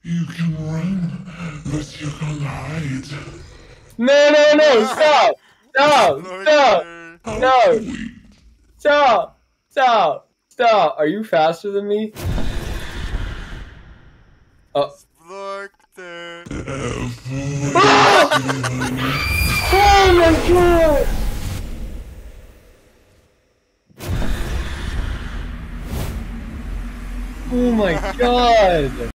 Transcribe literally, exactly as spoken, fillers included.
You can run, but you can't hide. No, no, no! Stop! Stop! Stop! No! Stop! Stop! Stop! Are you faster than me? Oh. Snorkter. Ah! Oh my god! Oh my god!